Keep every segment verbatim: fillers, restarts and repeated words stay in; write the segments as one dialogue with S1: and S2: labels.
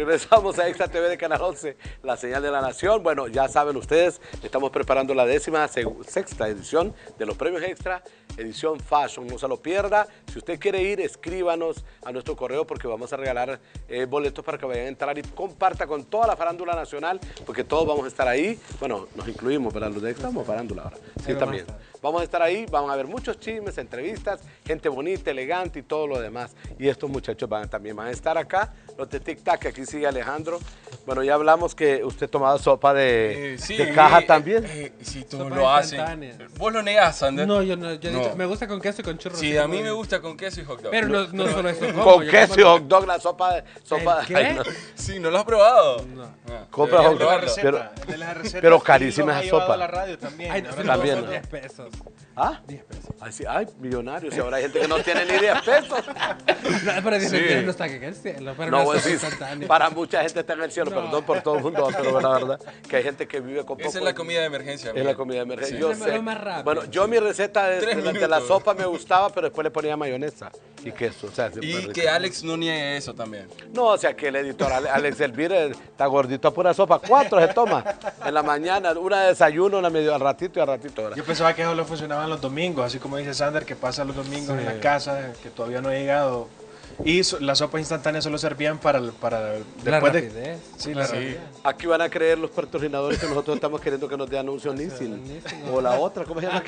S1: Regresamos a Extra T V de Canal once, la señal de la nación. Bueno, ya saben ustedes, estamos preparando la décima sexta edición de los premios Extra, edición Fashion. No se lo pierda. Si usted quiere ir, escríbanos a nuestro correo porque vamos a regalar eh, boletos para que vayan a entrar y comparta con toda la farándula nacional, porque todos vamos a estar ahí. Bueno, nos incluimos, ¿verdad? Los de Extra somos farándula ahora. Sí, también. Vamos a estar ahí, vamos a ver muchos chismes, entrevistas, gente bonita, elegante y todo lo demás. Y estos muchachos van, también van a estar acá, los de Tic Tac, que aquí sigue Alejandro. Bueno, ya hablamos que usted tomaba sopa de,
S2: eh, sí,
S1: de caja
S2: eh,
S1: también.
S2: Eh, sí, tú
S3: Sopa
S2: lo haces.
S3: ¿Vos
S2: lo negás, Sander?
S3: No, yo no. Yo he
S2: No.
S3: dicho, me gusta con queso y con churros.
S2: Sí, a mí me gusta con queso y hot dog.
S3: Pero no, no solo eso. como,
S1: Con
S3: yo
S1: queso y
S3: como-
S1: hot dog, la sopa de... Sopa,
S3: ¿El qué?
S1: ay, no.
S2: Sí, ¿no lo has probado?
S3: No.
S2: Ah,
S1: Compra
S2: deberías
S1: hot dog,
S2: probarlo.
S1: pero-
S4: de las recetas,
S1: pero
S4: y
S1: carísima
S4: los ha
S1: esa
S4: llevado
S1: sopa.
S4: a la radio también.
S3: Ay, no,
S4: Ahora
S3: sí,
S1: También,
S3: son
S1: ¿no?
S3: diez pesos.
S1: ¿Ah?
S3: diez pesos.
S1: Ay, sí, ay, millonarios. Y ahora hay gente que no tiene ni diez pesos.
S3: No, pero diez
S2: Sí.
S3: pesos no está que en el cielo. Pero
S1: No,
S3: no,
S1: pues
S3: es
S1: sí,
S3: instantáneo.
S1: para mucha gente está en el cielo,
S3: No.
S1: perdón por todo el mundo, pero la verdad que hay gente que vive con poco.
S2: Esa es la comida de emergencia.
S1: Es la
S2: Miguel.
S1: comida de emergencia.
S2: Sí.
S1: Yo
S3: Es lo
S1: sé.
S3: más rápido.
S1: Bueno, yo mi receta de,
S2: Tres
S1: de la
S2: minutos.
S1: sopa me gustaba, pero después le ponía mayonesa y queso. O sea, siempre
S2: Y
S1: rico.
S2: que Alex no niegue eso también.
S1: No, o sea, que el editor Ale- Alex Elvira está gordito a pura sopa. Cuatro se toma en la mañana, una de desayuno, una medio al ratito y al ratito. ¿verdad?
S4: Yo pensaba que solo funcionaban los domingos, así como dice Sander, que pasa los domingos en la casa, que todavía no ha llegado. Y so- las sopas instantáneas solo servían para, el- para
S3: La
S4: después de...
S3: rapidez.
S4: Sí, la
S2: Sí.
S4: rapidez.
S1: Aquí van a creer los patrocinadores que nosotros estamos queriendo que nos dé anuncios Nissin.
S3: Nissin.
S1: O la otra, ¿cómo se llama?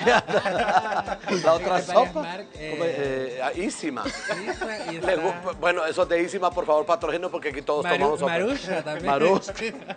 S1: La otra
S3: Hay varias
S1: sopa.
S3: marcas, eh,
S1: ¿Cómo es? Eh, ah, Isima.
S3: Isma y
S1: Le
S3: está
S1: gu- Bueno, esos de Isima, por favor, patrocinen porque aquí todos
S3: Maru-
S1: tomamos sopa.
S3: Marusha también.
S1: Marusha.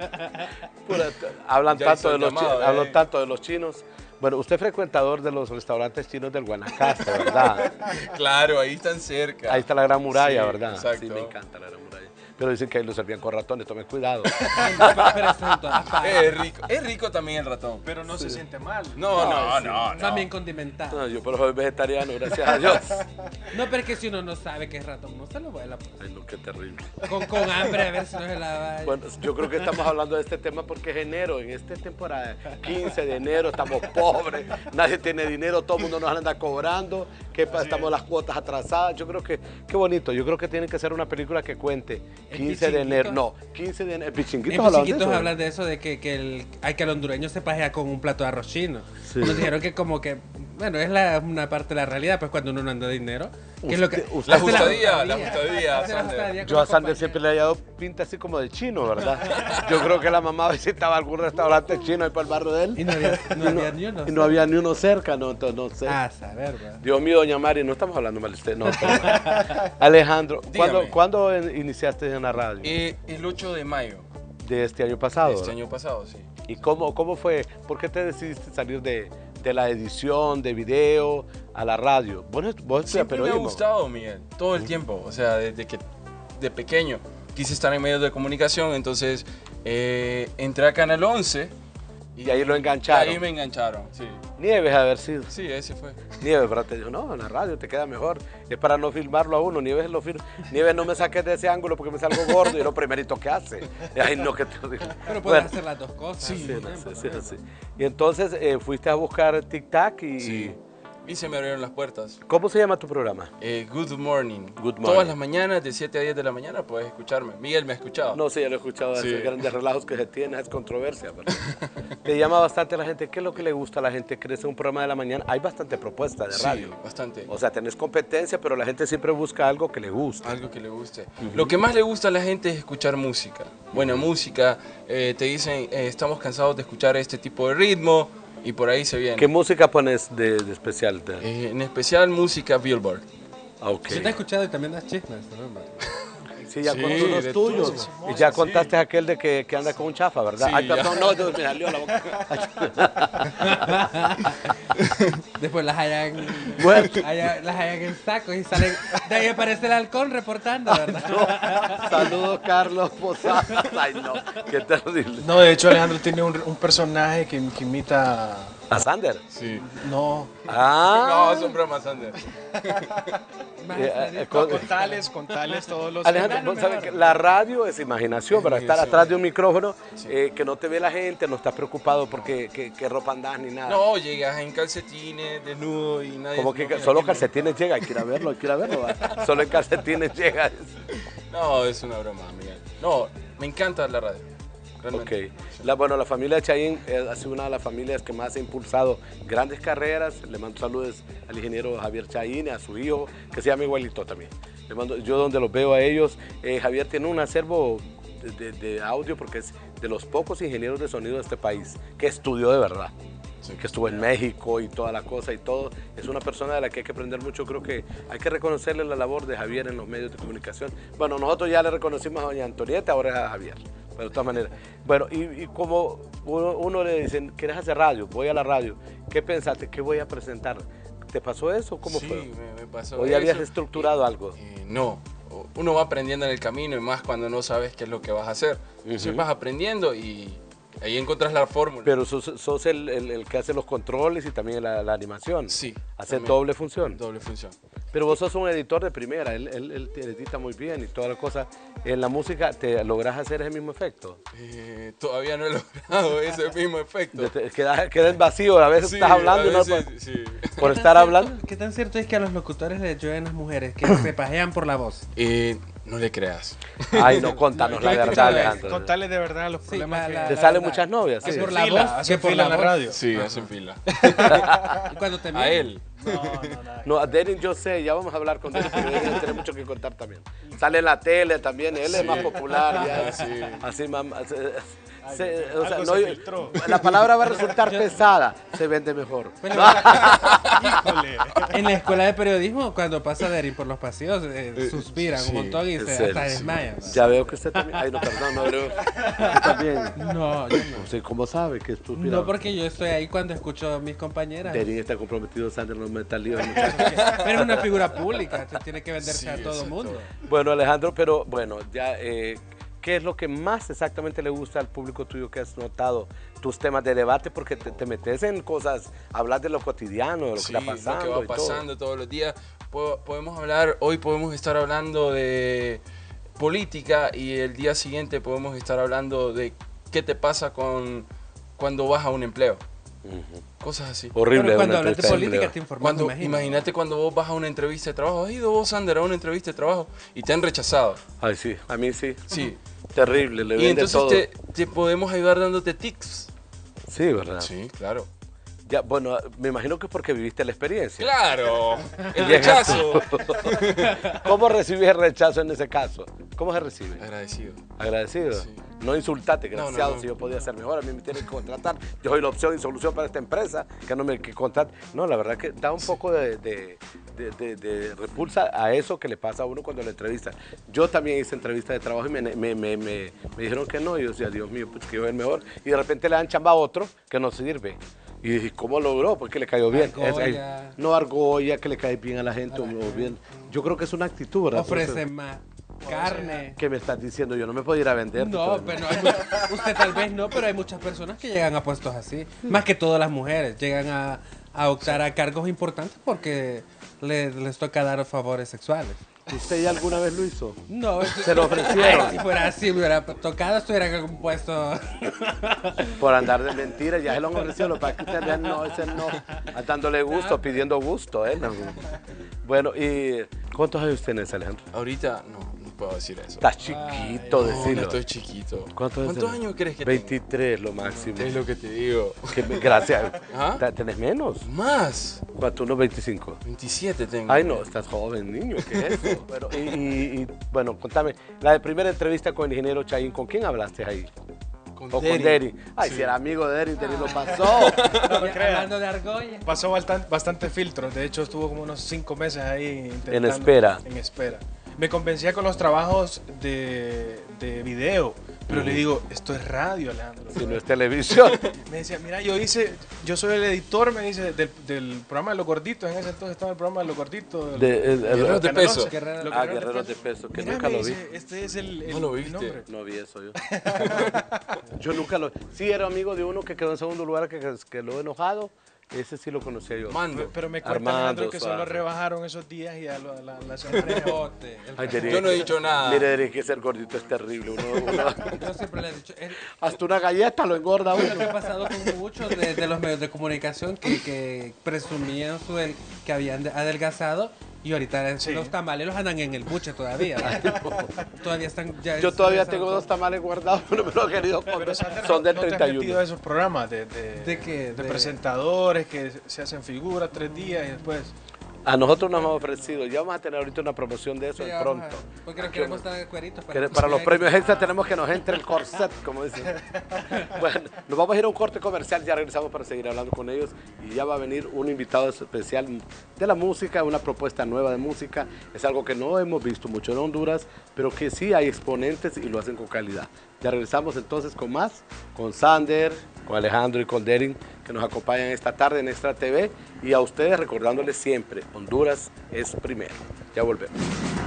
S1: Pura- hablan
S2: Ya
S1: tanto
S2: hizo
S1: de
S2: el
S1: los
S2: llamado,
S1: chi-
S2: eh.
S1: hablan tanto de los chinos. Bueno, usted es frecuentador de los restaurantes chinos del Guanacaste, ¿verdad?
S2: Claro, ahí están cerca.
S1: Ahí está la Gran Muralla,
S2: Sí,
S1: ¿verdad?
S2: exacto.
S1: Sí, me encanta la Gran Muralla. Pero dicen que ahí lo servían con ratones, tome cuidado.
S3: Pero eso en todas partes.
S2: Es rico. Es rico también el ratón.
S4: Pero no se siente mal.
S2: No, no, no, no.
S3: También condimentado.
S1: No, yo pero soy vegetariano, gracias a Dios.
S3: No, pero es que si uno no sabe que es ratón, no se lo vuela.
S1: Ay, no, qué terrible.
S3: Con, con hambre, a ver si no se la va.
S1: Bueno, yo creo que estamos hablando de este tema porque es enero, en esta temporada, quince de enero, estamos pobres, nadie tiene dinero, todo el mundo nos anda cobrando, que pa- estamos las cuotas atrasadas. Yo creo que, qué bonito, yo creo que tienen que hacer una película que cuente
S3: ¿El
S1: quince de enero,
S3: Pichinguito?
S1: no, quince de enero,
S3: En
S1: Pichinguitos hablaban de
S3: chiquitos
S1: eso.
S3: hablan de eso, de que, que el, hay que el hondureño se pajea con un plato de arroz chino.
S1: Sí.
S3: Nos dijeron que como que, bueno, es la, una parte de la realidad, pues cuando uno no anda de dinero. ¿Qué es lo que,
S1: Usted- usted-
S2: La
S3: hace
S2: ajustadía, la ajustadía,
S3: hace la
S2: Sander.
S3: ajustadía con
S1: Yo a
S3: la
S1: Sander
S3: compañía.
S1: siempre le he dado pinta así como de chino, ¿verdad? Yo creo que la mamá visitaba algún restaurante chino ahí por el barrio de él.
S3: Y no había, no había ni uno.
S1: Y no había ni uno cerca, no, entonces no sé.
S3: Ah, saber, ¿verdad?
S1: Dios mío, doña Mari, no estamos hablando mal de usted, no. pero- Alejandro, ¿cuándo,
S2: Dígame.
S1: ¿cuándo en- iniciaste en la radio?
S2: Eh, el ocho de mayo
S1: De este año pasado.
S2: de este
S1: ¿verdad?
S2: año pasado, sí.
S1: ¿Y cómo, cómo fue? ¿Por qué te decidiste salir de, de la edición, de video, a la radio? Vos, no- vos estudias
S2: Siempre me ha
S1: periodismo.
S2: gustado, Miguel, todo el tiempo. O sea, desde que de pequeño quise estar en medios de comunicación, entonces eh, entré a Canal once
S1: Y ahí lo engancharon.
S2: ahí me engancharon, sí.
S1: Nieves a haber sido.
S2: Sí, ese fue.
S1: Nieves, pero te dijo, no, en la radio te queda mejor. Es para no filmarlo a uno. Nieves lo firma. Nieves, no me saques de ese ángulo porque me salgo gordo y lo primerito que hace. Ay, no, que te digo.
S3: Pero puedes
S1: Bueno,
S3: hacer las dos cosas.
S1: sí,
S3: al mismo
S1: no,
S3: tiempo,
S1: sí,
S3: ¿no?
S1: sí, sí. Y entonces eh, fuiste a buscar Tic Tac y...
S2: Sí. Y se me abrieron las puertas.
S1: ¿Cómo se llama tu programa?
S2: Eh, good morning.
S1: Good morning.
S2: Todas las mañanas de siete a diez de la mañana puedes escucharme. Miguel me ha escuchado.
S1: No sé, ya lo he escuchado,
S2: Sí.
S1: esos grandes relajos que se tienen, es controversia. Pero le llama bastante a la gente. ¿Qué es lo que le gusta a la gente? ¿Crees un programa de la mañana? Hay bastante propuesta de
S2: Sí,
S1: radio.
S2: bastante.
S1: O sea, tenés competencia, pero la gente siempre busca algo que le guste.
S2: Algo que le guste. Lo que más le gusta a la gente es escuchar música. Buena música. eh, te dicen, eh, estamos cansados de escuchar este tipo de ritmo. Y por ahí se viene.
S1: ¿Qué música pones de, de especial? De-
S2: Eh, en especial música Billboard.
S1: Ah, ok.
S3: Sí te he escuchado y también das chismes, ¿no?
S1: Sí, ya
S2: Sí,
S1: contó unos
S2: de
S1: tuyos.
S2: todo.
S1: Y ya
S2: Sí.
S1: contaste aquel de que, que anda con un chafa, ¿verdad?
S2: Sí,
S1: Ay,
S2: ya.
S1: perdón, no, Dios, me salió la boca.
S3: Después las hayan,
S1: Bueno.
S3: haya- las hayan en sacos y salen. De ahí aparece el halcón reportando, ¿verdad?
S1: Saludos, Carlos Posadas. Ay, no, qué terrible.
S4: No, de hecho Alejandro tiene un, un personaje que, que imita...
S1: ¿A Sander?
S2: Sí.
S4: No,
S1: Ah.
S2: No, son bromas, Ander.
S3: Más
S1: Eh,
S3: serio.
S1: eh, con-
S4: con tales, con tales todos los...
S1: Alejandro, vos sabés que la radio es imaginación, para estar
S2: Imaginación.
S1: atrás de un micrófono, eh, que no te ve la gente, no estás preocupado porque qué, qué ropa andas ni nada.
S2: No, llegas en calcetines, desnudo y nadie...
S1: Como que
S2: no, mira,
S1: solo
S2: aquí no.
S1: calcetines llega, hay que ir a verlo, hay que ir a verlo. ¿va? Solo en calcetines llega.
S2: No, es una broma, Miguel. No, me encanta la radio. Realmente.
S1: Ok. La, bueno, la familia Chaín eh, ha sido una de las familias que más ha impulsado grandes carreras. Le mando saludos al ingeniero Javier Chaín, a su hijo, que se llama igualito también. Le mando, yo donde los veo a ellos, eh, Javier tiene un acervo de, de, de audio porque es de los pocos ingenieros de sonido de este país que estudió de verdad. Sí. Que estuvo en México y toda la cosa y todo. Es una persona de la que hay que aprender mucho. Creo que hay que reconocerle la labor de Javier en los medios de comunicación. Bueno, nosotros ya le reconocimos a doña Antonieta, ahora es a Javier. Pero de todas maneras. Bueno, y, y como uno, uno le dicen, ¿quieres hacer radio? Voy a la radio. ¿Qué pensaste? ¿Qué voy a presentar? ¿Te pasó eso? ¿Cómo
S2: sí,
S1: fue?
S2: Sí, me, me pasó
S1: ¿O ya habías estructurado
S2: y,
S1: algo?
S2: Eh, no. Uno va aprendiendo en el camino y más cuando no sabes qué es lo que vas a hacer. Entonces uh-huh. vas aprendiendo y ahí encontrás la fórmula.
S1: Pero sos, sos el, el, el que hace los controles y también la, la animación.
S2: Sí.
S1: Hace doble función.
S2: Doble función.
S1: Pero vos sos un editor de primera, él, él, él te edita muy bien y toda la cosa. En la música, ¿te lográs hacer ese mismo efecto?
S2: Eh, todavía no he logrado ese mismo efecto.
S1: Queda, queda en vacío, a veces sí, estás hablando
S2: veces,
S1: y no por,
S2: sí.
S1: por estar hablando.
S3: ¿Qué tan cierto es que a los locutores les llueven las mujeres que se pajean por la voz?
S2: Eh, no le creas.
S1: Ay, no, contanos la verdad, Alejandro.
S4: Contarles de verdad los problemas
S3: sí,
S4: que...
S3: la, la,
S1: ¿Te salen
S3: la,
S1: muchas novias?
S3: Sí.
S1: Sí.
S3: Por la
S4: fila,
S3: voz,
S4: hacen
S3: que por
S4: fila
S3: la
S4: en la
S3: voz.
S4: radio.
S2: Sí, hacen fila.
S3: ¿Y cuando te
S2: A él.
S4: No, no, nada.
S1: No, a Derin yo sé, ya vamos a hablar con Derin, porque Derin tiene mucho que contar también. Sale en la tele también, él sí. es más popular ya. Sí. Así, mamá. Se, se, o sea, no, se la palabra va a resultar pesada, se vende mejor.
S3: Bueno, en la escuela de periodismo, cuando pasa Derin por los pasillos, eh, suspiran sí, un montón y se serio, hasta desmayan.
S1: Sí. Ya veo que usted también. Ay, no, perdón, no creo. ¿Usted también?
S3: No, yo no.
S1: No sé cómo sabe que es suspirado.
S3: No, porque yo estoy ahí cuando escucho a mis compañeras.
S1: Derin está comprometido, Sander, no meta lío.
S3: Pero es una figura pública, tiene que venderse sí, a todo el mundo.
S1: Bueno, Alejandro, pero bueno, ya. Eh, ¿Qué es lo que más exactamente le gusta al público tuyo que has notado? Tus temas de debate, porque te, te metes en cosas, hablas de lo cotidiano, de lo
S2: sí,
S1: que está pasando.
S2: Lo que va pasando todo. todos los días. Podemos hablar, hoy podemos estar hablando de política y el día siguiente podemos estar hablando de qué te pasa con cuando vas a un empleo. Uh-huh. Cosas así.
S1: Horrible.
S3: Pero cuando hablas de política te informas.
S2: Cuando, imagínate cuando vos vas a una entrevista de trabajo. ¿Has ido vos, Sander, a una entrevista de trabajo y te han rechazado?
S1: Ay, sí, a mí sí.
S2: Sí.
S1: Terrible, le
S2: y
S1: vende
S2: entonces
S1: todo.
S2: Te, te podemos ayudar dándote tips.
S1: Sí, ¿verdad?
S2: Sí, claro.
S1: Ya, bueno, me imagino que es porque viviste la experiencia.
S2: ¡Claro! ¡El rechazo!
S1: ¿Cómo recibes el rechazo en ese caso? ¿Cómo se recibe?
S2: Agradecido.
S1: ¿Agradecido? Sí. No insultate, gracias, no, no, no. Si yo podía ser mejor, a mí me tienen que contratar. Yo soy la opción y solución para esta empresa, que no me que contrate. No, la verdad que da un sí. poco de, de, de, de, de repulsa a eso que le pasa a uno cuando le entrevistan. Yo también hice entrevistas de trabajo y me, me, me, me, me dijeron que no. Y yo decía, Dios mío, pues que yo soy el mejor. Y de repente le dan chamba a otro que no sirve. Y dije, ¿cómo logró? Porque le cayó bien.
S3: Argolla.
S1: Es, no argolla, que le cae bien a la gente. A la o bien. Yo creo que es una actitud, ¿verdad?
S3: Ofrecen más carne.
S1: ¿Qué me estás diciendo? Yo no me puedo ir a vender.
S3: No, pero no hay mucha, usted tal vez no, pero hay muchas personas que llegan a puestos así. Más que todas las mujeres. Llegan a, a optar a cargos importantes porque les, les toca dar favores sexuales.
S1: ¿Usted ya alguna vez lo hizo?
S3: No.
S1: ¿Se lo ofrecieron?
S3: Ay, si fuera así, me hubiera tocado, estuviera en algún puesto.
S1: Por andar de mentiras, ya se lo han ofrecido. Lo para que usted vea, no, ese no. Dándole gusto, pidiendo gusto, ¿eh? No. Bueno, ¿y cuántos años tienes, Alejandro?
S2: Ahorita no, no puedo decir eso.
S1: Estás chiquito,
S2: Ay,
S1: decirlo.
S2: No, estoy chiquito.
S1: ¿Cuántos,
S2: ¿Cuántos años crees que
S1: veintitrés,
S2: tengo?
S1: lo máximo.
S2: Es lo que te digo.
S1: Que me, gracias.
S2: ¿Ah?
S1: ¿Tenés menos?
S2: Más.
S1: ¿Cuánto? ¿Unos veinticinco?
S2: veintisiete tengo.
S1: Ay, no, estás joven, niño, ¿qué es eso? Bueno, y, y, y, bueno, contame, la primera entrevista con el ingeniero Chaín, ¿con quién hablaste ahí?
S2: Con
S1: o
S2: Derin.
S1: con Derin. Ay, sí. Si era amigo de Derin, Derin lo pasó.
S3: No me creas. Hablando de argolla.
S4: Pasó bastante, bastante filtros. De hecho, estuvo como unos cinco meses ahí intentando.
S1: En espera.
S4: En espera. Me convencía con los trabajos de, de video. Pero uh-huh. le digo, esto es radio, Alejandro.
S1: Si no es televisión.
S4: Me decía, mira, yo hice, yo soy el editor, me dice, del, del programa de Los Gorditos. En ese entonces estaba el programa de Los Gorditos.
S1: De, el, el,
S2: Guerreros de Peso.
S3: Guerrero,
S1: ah, Guerreros de Peso, que
S4: mira,
S1: nunca lo vi.
S4: Dice, este es el, el
S2: ¿No lo viste?
S4: nombre.
S1: No vi eso yo. Yo nunca lo vi. Sí, era amigo de uno que quedó en segundo lugar, que, que lo he enojado. Ese sí lo conocía yo.
S2: Mando.
S4: Pero me cuenta,
S1: Armando,
S4: Alejandro, que
S1: suave.
S4: solo rebajaron esos días y ya lo, la, la semana.
S1: Ay, Derin,
S2: yo no he dicho nada.
S1: Mire, Derin, que ser gordito es terrible. Uno, uno,
S3: Yo siempre le he dicho. El,
S1: hasta una galleta lo engorda uno.
S3: Lo que ha pasado con muchos de, de los medios de comunicación que, que presumían su el, que habían adelgazado Y ahorita
S4: Sí.
S3: los tamales los andan en el buche todavía. Todavía están... Ya
S1: Yo todavía
S3: ya
S1: tengo
S3: están-
S1: dos tamales guardados, pero no me los he querido
S4: Pero
S1: comer.
S4: Sander,
S1: Son del
S4: ¿no te has
S1: treinta y
S4: metido
S1: uno.
S4: a esos programas de, de,
S3: ¿De qué?
S4: de
S3: De-
S4: presentadores que se hacen figuras tres días y después...
S1: A nosotros nos han ofrecido, ya vamos a tener ahorita una promoción de eso
S3: Sí,
S1: de
S3: vamos a-
S1: pronto.
S3: Porque nos queremos estar cueritos.
S1: Que Para los premios extra tenemos que nos entre el corset, como dicen. Bueno, nos vamos a ir a un corte comercial, ya regresamos para seguir hablando con ellos y ya va a venir un invitado especial de la música, una propuesta nueva de música. Es algo que no hemos visto mucho en Honduras, pero que sí hay exponentes y lo hacen con calidad. Ya regresamos entonces con más, con Sander, con Alejandro y con Derin, que nos acompañan esta tarde en Extra T V, y a ustedes recordándoles siempre, Honduras es primero. Ya volvemos.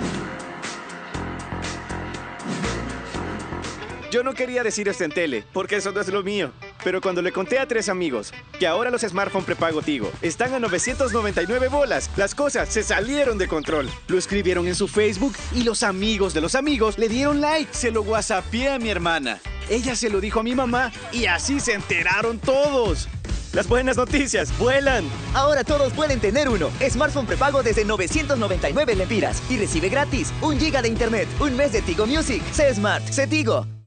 S5: Yo no quería decir esto en tele, porque eso no es lo mío. Pero cuando le conté a tres amigos que ahora los smartphones prepago Tigo están a novecientos noventa y nueve bolas, las cosas se salieron de control. Lo escribieron en su Facebook y los amigos de los amigos le dieron like. Se lo whatsappié a mi hermana. Ella se lo dijo a mi mamá y así se enteraron todos. Las buenas noticias vuelan.
S6: Ahora todos pueden tener uno. Smartphone prepago desde novecientos noventa y nueve lempiras y recibe gratis un giga de internet, un mes de Tigo Music. Sé Smart, sé Tigo.